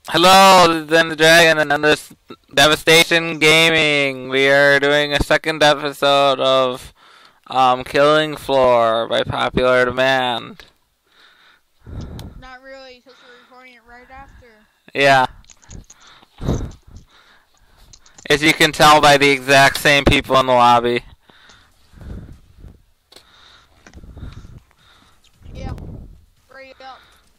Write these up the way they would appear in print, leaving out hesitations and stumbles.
Hello, this is Zen the Dragon, and on this Devastation Gaming, we are doing a second episode of Killing Floor by popular demand. Not really, because we're recording it right after. Yeah. As you can tell by the exact same people in the lobby. Yeah. Right up.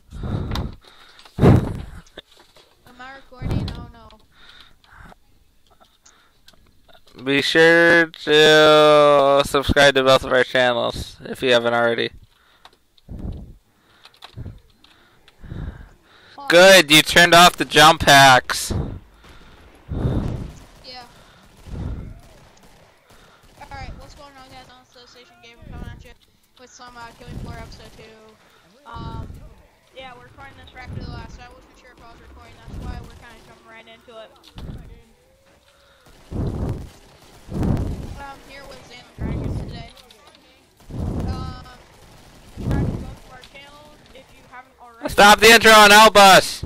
Am I recording? Oh no. Be sure to subscribe to both of our channels if you haven't already. Oh, Good, you turned off the jump hacks. yeah. Alright, what's going on, guys? On Devastation Gaming coming at you with some Killing Floor episode 2. Yeah, we're recording this right after the last, so I wasn't sure if I was recording. That's why we're kind of jumping right into it. I'm here with Zen the Dragon today. Subscribe to both of our channels if you haven't already. Stop the intro and help us!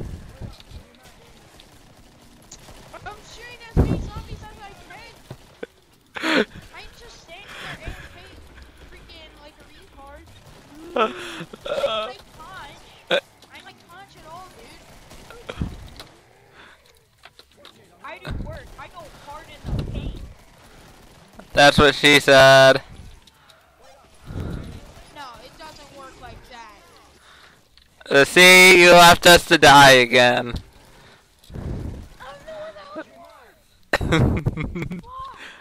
I'm shooting as many zombies as I can! I'm just standing there AFK freaking like a retard. I punch at all, dude. I do work. I go hard in the paint. That's what she said. No, it doesn't work like that. See, you left us to die again. I don't know where that was.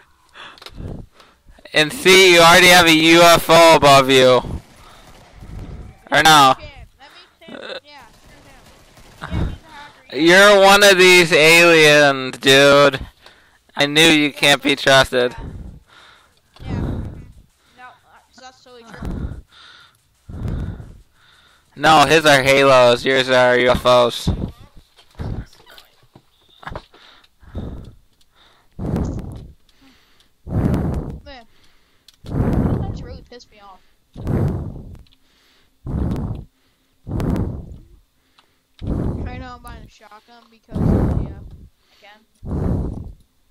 And see, you already have a UFO above you. Or no. Yeah, screw him. Yeah, he's a hacker. You're one of these aliens, dude. I knew you can't be trusted. Yeah. No, that's totally true. No, his are halos, yours are UFOs. Man, that's really pissed me off. I know I'm buying a shotgun because, yeah, I can.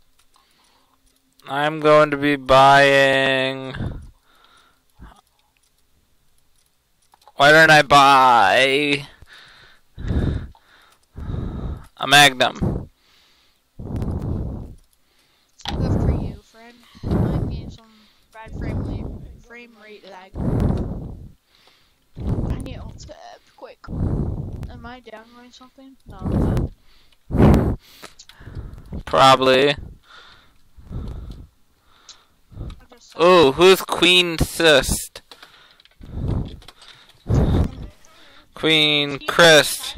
I'm going to be buying... Why don't I buy... a Magnum? Good for you, friend. I'm getting some bad frame rate lag. I need to tab quick. Am I downloading something? No, I'm not. Probably. Ooh, who's Queen Sist? Queen Christ.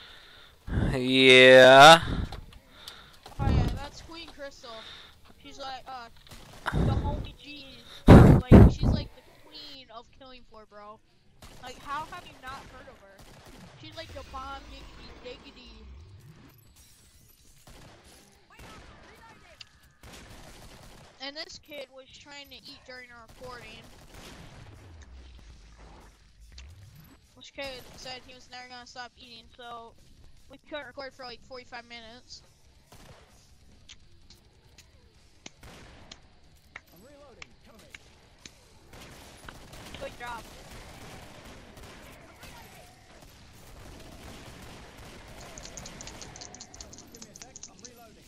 Yeah. Oh yeah, that's Queen Crystal. She's like, the homie G. Like, she's like the queen of Killing Floor, bro. Like, how have you not heard of her? She's like the bomb diggity. And this kid was trying to eat during our recording. This kid said he was never gonna stop eating, so we couldn't record for like 45 minutes. I'm reloading. Cover me. Good job. Give me a sec. I'm reloading.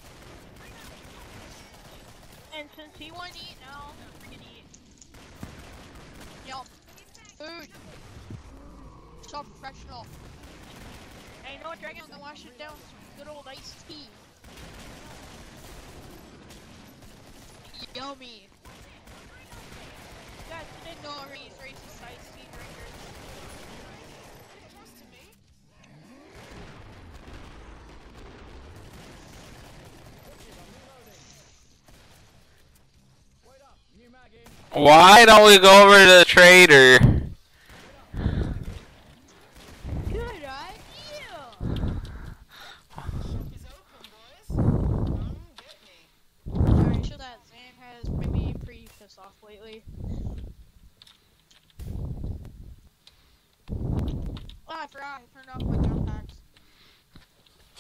And since he won't eat now, we can eat. Yup. Food. So professional. Hey, you know what, Dragon? I'm gonna wash it down with some good old iced tea. Yummy. Guys, I didn't know I already used racist iced tea drinkers. Wait up. New mag in. Why don't we go over to the trader? Good idea. Alright, so that Zan has made me pretty pissed off lately. Oh, I forgot I turned off my jump packs.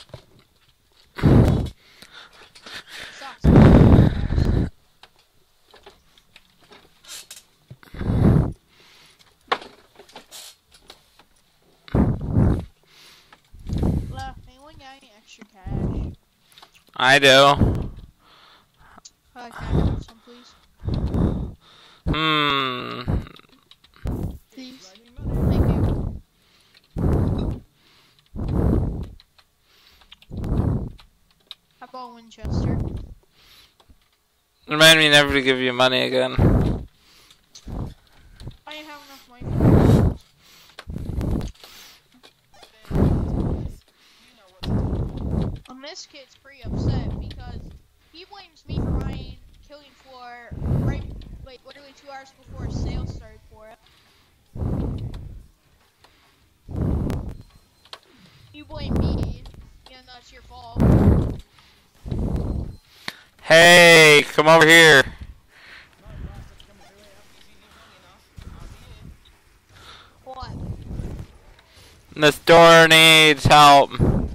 got any extra cash? I do. Can I have some, please? Please. Thank you. How about Winchester? Remind me never to give you money again. I didn't have enough money. This kid's pretty upset because he blames me for buying Killing Floor right, like literally 2 hours before sales started for it. You blame me, and that's your fault. Hey, come over here. What? The store needs help.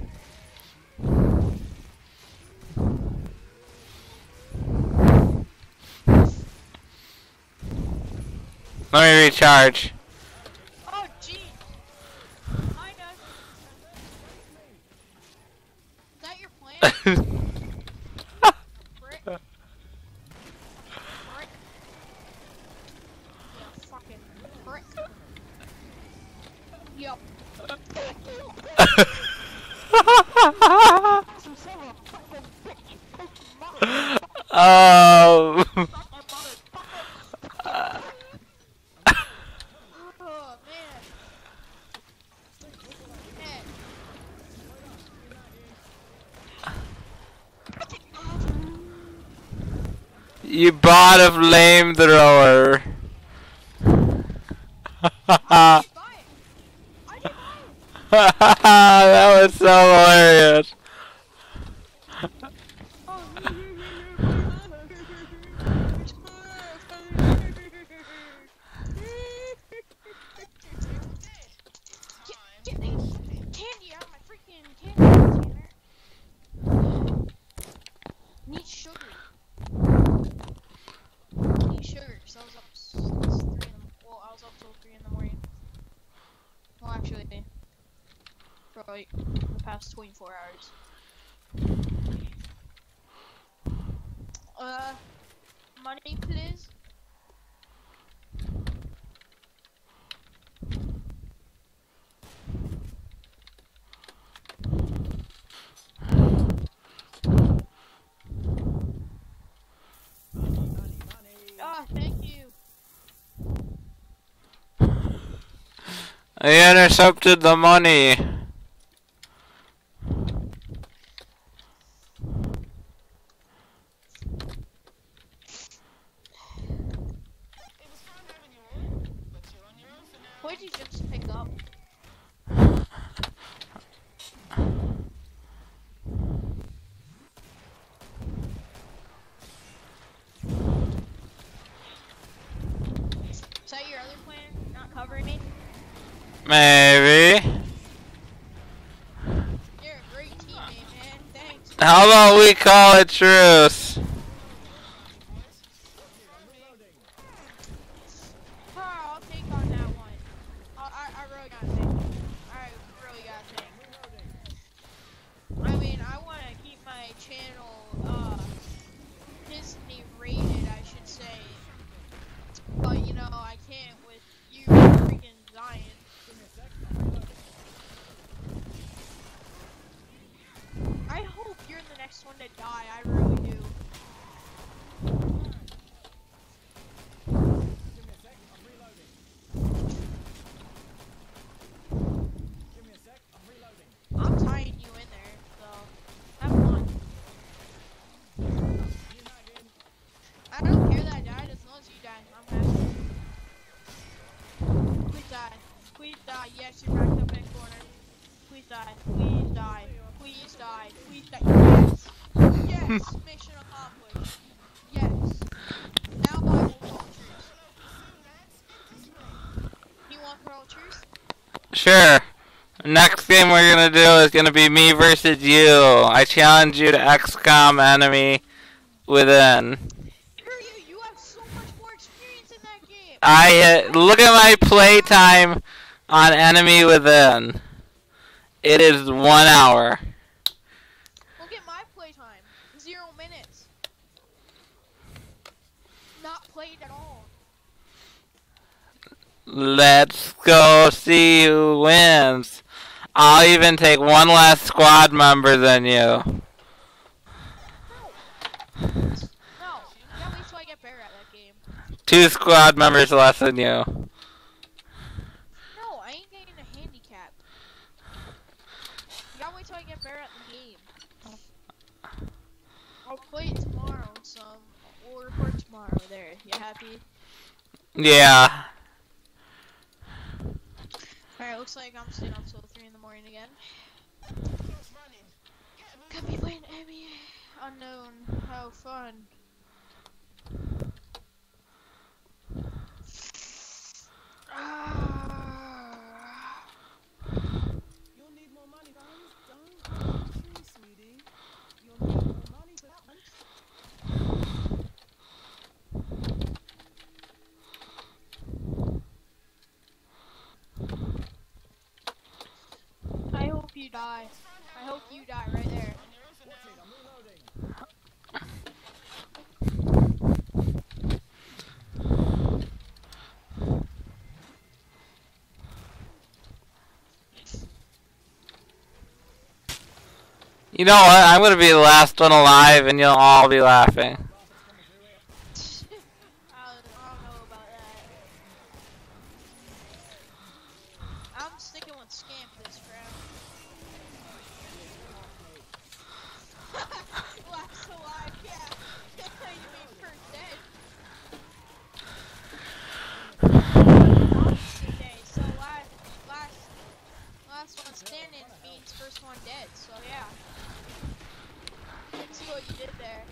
Let me recharge. Oh, jeez. Hi, guys. Is that your plan? Frick. Frick. Yeah, fucking frick. Yep. Oh. Oh, man. Hey. You bought a flamethrower. I didn't buy it. That was so hilarious. Get the candy out of my freaking candy container. Need sugar. Need sugar. So I was up since 3 in the well, I was up till 3 in the morning. Well, actually, probably the past 24 hours. Money, please. Ah, thank you. I intercepted the money. What did you just pick up? Is that your other plan? Not covering me? Maybe. You're a great teammate, man. Thanks. How about we call it truce? Oh, I'll take on that one. I really gotta think. I really gotta think. I mean, I want to keep my channel, Disney rated, I should say. But, you know, I can't with you freaking Zion. I hope you're the next one to die, I really do. Give me a sec, I'm reloading. Give me a sec, I'm reloading. I'm tying you in there, so have fun. New mag in. I don't care that I died as long as you die. I'm happy. Please die. Please die. Yes, you're backed up in a corner. Please die. Please die. Please die. Please die. Yes! Yes! Mission accomplished. Yes. Now I will call truce. You want to call truce? Sure. Next game we're gonna do is gonna be me versus you. I challenge you to XCOM Enemy Within. Screw you! You have so much more experience in that game! Look at my playtime on Enemy Within. It is 1 hour. played at all. Let's go see who wins. I'll even take one less squad member than you. No. No. You gotta wait till I get better at that game. 2 squad members less than you. No, I ain't getting a handicap. You gotta wait till I get better at the game. I'll play it tomorrow, so we'll record tomorrow. There, you happy? Yeah. Alright, looks like I'm staying up till 3 in the morning again. Could be playing NBA Unknown. How fun. You'll need more money, don't you, sweetie? You'll need more money, I hope you die. I hope you die right there. Watch it, I'm reloading. You know what? I'm gonna be the last one alive and you'll all be laughing. I don't know about that. I'm sticking with Scamp this round. Last alive, yeah. You mean first dead. Okay, so last one standing means first one dead, so yeah. See what you did there.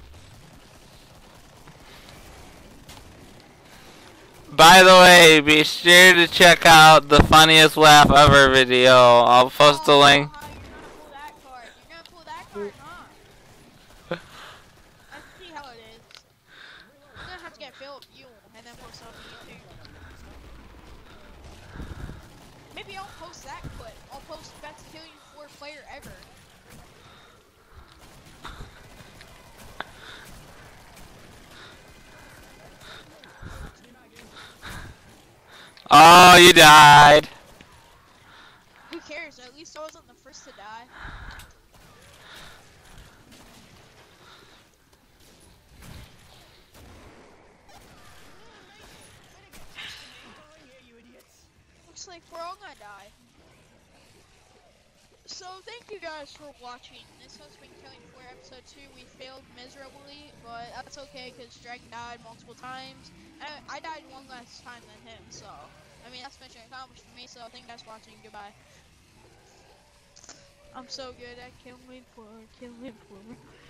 By the way, be sure to check out the funniest laugh ever video. I'll post the link. You're gonna pull that card. You're gonna pull that card, huh? I see how it is. You're gonna have to get Philip Fuel and then post it on YouTube. Maybe I'll post that clip. I'll post best Killing Floor player ever. Oh, you died. Who cares? At least I wasn't the first to die. Looks like we're all gonna die. So thank you guys for watching. This has been Killing Floor episode 2. We failed miserably, but that's okay because Dragon died multiple times. I died one less time than him, so I mean that's mission accomplished for me. So thank you guys for watching. Goodbye. I'm so good at Killing Floor.